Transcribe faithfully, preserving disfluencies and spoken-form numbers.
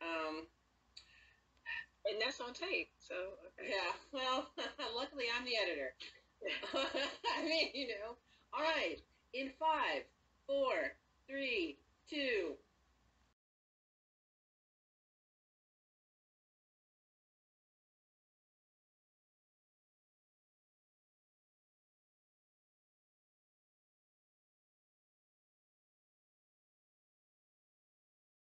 Um, And that's on tape. So okay. yeah, well, luckily I'm the editor. I mean, you know. All right. In five, four, three, two,